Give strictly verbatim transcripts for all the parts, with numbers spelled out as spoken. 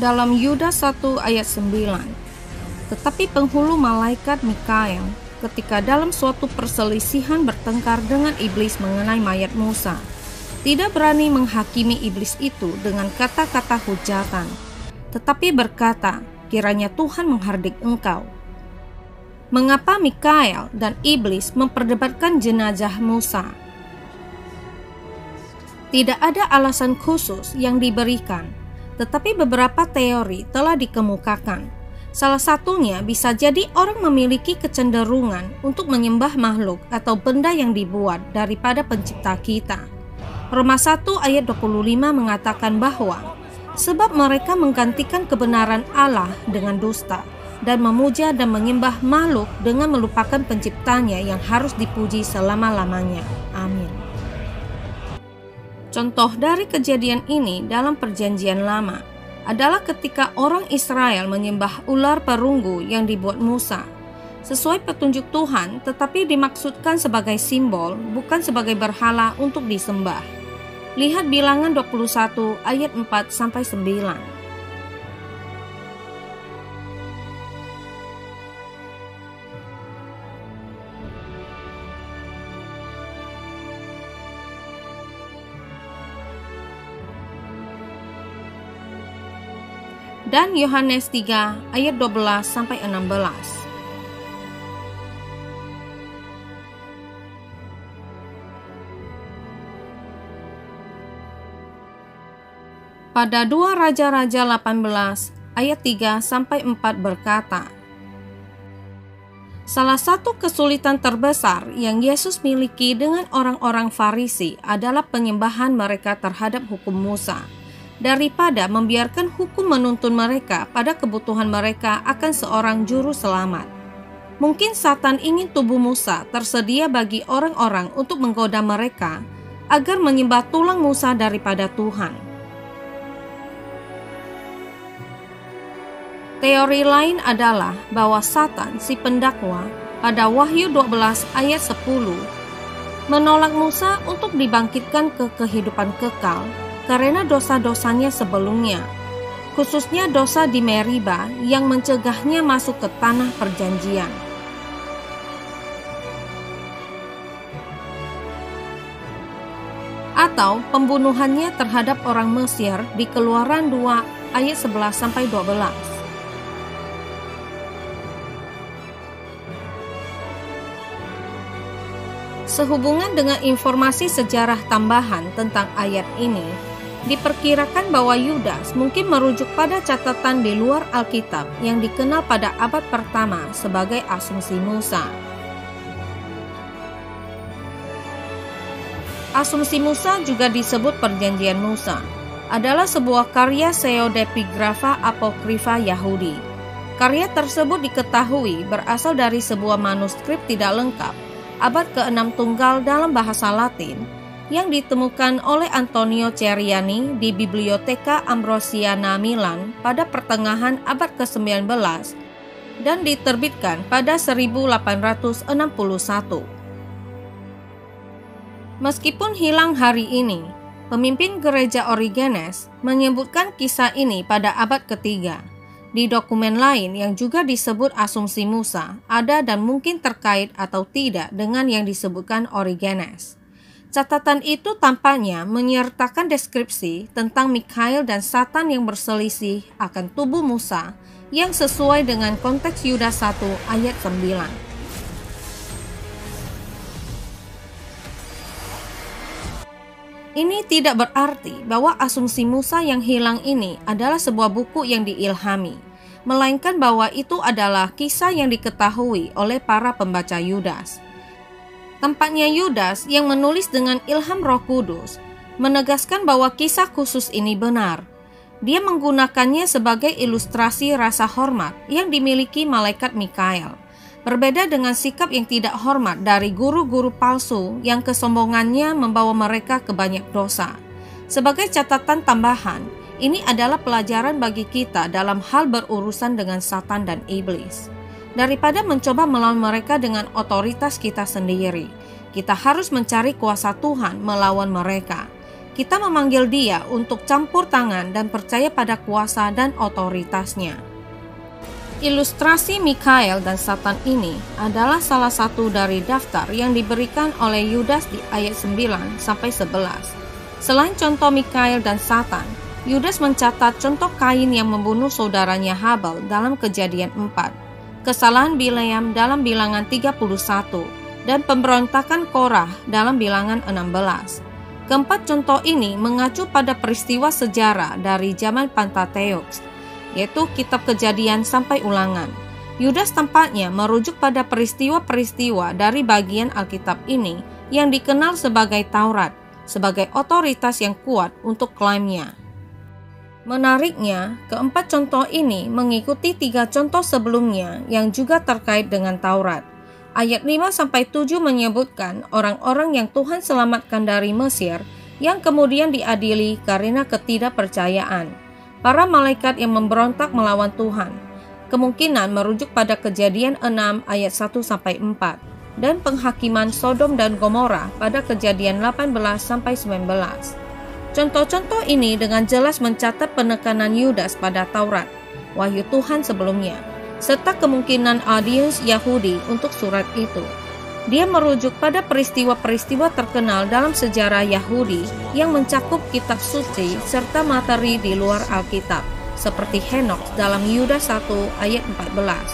dalam Yudas satu ayat sembilan. Tetapi penghulu malaikat Mikael ketika dalam suatu perselisihan bertengkar dengan iblis mengenai mayat Musa, tidak berani menghakimi iblis itu dengan kata-kata hujatan, tetapi berkata, kiranya Tuhan menghardik engkau. Mengapa Mikael dan iblis memperdebatkan jenazah Musa? Tidak ada alasan khusus yang diberikan, tetapi beberapa teori telah dikemukakan. Salah satunya bisa jadi orang memiliki kecenderungan untuk menyembah makhluk atau benda yang dibuat daripada pencipta kita. Roma satu ayat dua puluh lima mengatakan bahwa sebab mereka menggantikan kebenaran Allah dengan dusta dan memuja dan menyembah makhluk dengan melupakan penciptanya yang harus dipuji selama-lamanya. Amin. Contoh dari kejadian ini dalam Perjanjian Lama adalah ketika orang Israel menyembah ular perunggu yang dibuat Musa sesuai petunjuk Tuhan, tetapi dimaksudkan sebagai simbol, bukan sebagai berhala untuk disembah. Lihat Bilangan dua puluh satu ayat empat sampai sembilan. Dan Yohanes tiga ayat dua belas sampai enam belas. Pada dua Raja-Raja delapan belas ayat tiga sampai empat berkata, salah satu kesulitan terbesar yang Yesus miliki dengan orang-orang Farisi adalah penyembahan mereka terhadap hukum Musa, daripada membiarkan hukum menuntun mereka pada kebutuhan mereka akan seorang juru selamat. Mungkin Satan ingin tubuh Musa tersedia bagi orang-orang untuk menggoda mereka agar menyembah tulang Musa daripada Tuhan. Teori lain adalah bahwa Satan, si pendakwa, pada Wahyu dua belas ayat sepuluh menolak Musa untuk dibangkitkan ke kehidupan kekal karena dosa-dosanya sebelumnya, khususnya dosa di Meriba yang mencegahnya masuk ke tanah perjanjian. Atau pembunuhannya terhadap orang Mesir di Keluaran dua ayat sebelas sampai dua belas. Sehubungan dengan informasi sejarah tambahan tentang ayat ini, diperkirakan bahwa Yudas mungkin merujuk pada catatan di luar Alkitab yang dikenal pada abad pertama sebagai Asumsi Musa. Asumsi Musa juga disebut Perjanjian Musa, adalah sebuah karya pseudepigrafa apokrifa Yahudi. Karya tersebut diketahui berasal dari sebuah manuskrip tidak lengkap abad keenam tunggal dalam bahasa Latin yang ditemukan oleh Antonio Ceriani di Biblioteca Ambrosiana Milan pada pertengahan abad kesembilan belas dan diterbitkan pada seribu delapan ratus enam puluh satu. Meskipun hilang hari ini, pemimpin gereja Origenes menyebutkan kisah ini pada abad ketiga. Di dokumen lain yang juga disebut Asumsi Musa, ada dan mungkin terkait atau tidak dengan yang disebutkan Origenes. Catatan itu tampaknya menyertakan deskripsi tentang Mikael dan Satan yang berselisih akan tubuh Musa yang sesuai dengan konteks Yudas satu ayat sembilan. Ini tidak berarti bahwa Asumsi Musa yang hilang ini adalah sebuah buku yang diilhami, melainkan bahwa itu adalah kisah yang diketahui oleh para pembaca Yudas. Tampaknya Yudas yang menulis dengan ilham Roh Kudus menegaskan bahwa kisah khusus ini benar. Dia menggunakannya sebagai ilustrasi rasa hormat yang dimiliki malaikat Mikael. Berbeda dengan sikap yang tidak hormat dari guru-guru palsu yang kesombongannya membawa mereka ke banyak dosa. Sebagai catatan tambahan, ini adalah pelajaran bagi kita dalam hal berurusan dengan Satan dan iblis. Daripada mencoba melawan mereka dengan otoritas kita sendiri, kita harus mencari kuasa Tuhan melawan mereka. kita memanggil dia untuk campur tangan dan percaya pada kuasa dan otoritasnya. Ilustrasi Mikael dan Satan ini adalah salah satu dari daftar yang diberikan oleh Yudas di ayat sembilan sampai sebelas. Selain contoh Mikael dan Satan, Yudas mencatat contoh Kain yang membunuh saudaranya Habel dalam Kejadian empat, kesalahan Bileam dalam Bilangan tiga puluh satu, dan pemberontakan Korah dalam Bilangan enam belas. Keempat contoh ini mengacu pada peristiwa sejarah dari zaman Pentateuch, yaitu Kitab Kejadian sampai Ulangan. Yudas tampaknya merujuk pada peristiwa-peristiwa dari bagian Alkitab ini yang dikenal sebagai Taurat, sebagai otoritas yang kuat untuk klaimnya. Menariknya, keempat contoh ini mengikuti tiga contoh sebelumnya yang juga terkait dengan Taurat. Ayat lima sampai tujuh menyebutkan orang-orang yang Tuhan selamatkan dari Mesir yang kemudian diadili karena ketidakpercayaan. Para malaikat yang memberontak melawan Tuhan. Kemungkinan merujuk pada Kejadian enam ayat satu sampai empat dan penghakiman Sodom dan Gomora pada Kejadian delapan belas sampai sembilan belas. Contoh-contoh ini dengan jelas mencatat penekanan Yudas pada Taurat, wahyu Tuhan sebelumnya, serta kemungkinan audiens Yahudi untuk surat itu. Dia merujuk pada peristiwa-peristiwa terkenal dalam sejarah Yahudi yang mencakup kitab suci serta materi di luar Alkitab, seperti Henokh dalam Yudas satu ayat empat belas.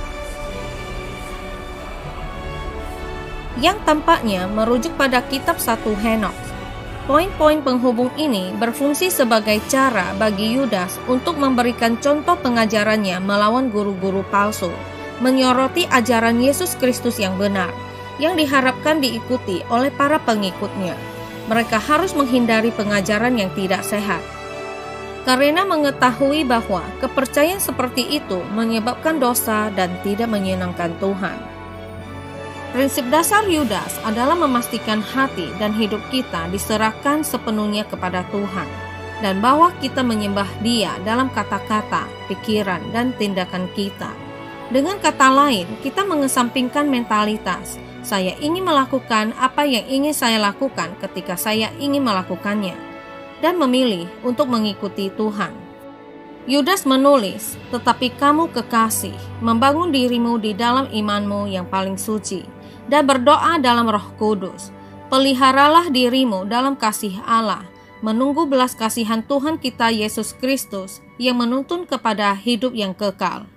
Yang tampaknya merujuk pada kitab satu Henokh. Poin-poin penghubung ini berfungsi sebagai cara bagi Yudas untuk memberikan contoh pengajarannya melawan guru-guru palsu, menyoroti ajaran Yesus Kristus yang benar, yang diharapkan diikuti oleh para pengikutnya. Mereka harus menghindari pengajaran yang tidak sehat, karena mengetahui bahwa kepercayaan seperti itu menyebabkan dosa dan tidak menyenangkan Tuhan. Prinsip dasar Yudas adalah memastikan hati dan hidup kita diserahkan sepenuhnya kepada Tuhan, dan bahwa kita menyembah Dia dalam kata-kata, pikiran, dan tindakan kita. Dengan kata lain, kita mengesampingkan mentalitas, saya ingin melakukan apa yang ingin saya lakukan ketika saya ingin melakukannya, dan memilih untuk mengikuti Tuhan. Yudas menulis, tetapi kamu kekasih, membangun dirimu di dalam imanmu yang paling suci, dan berdoa dalam Roh Kudus. Peliharalah dirimu dalam kasih Allah, menunggu belas kasihan Tuhan kita Yesus Kristus yang menuntun kepada hidup yang kekal.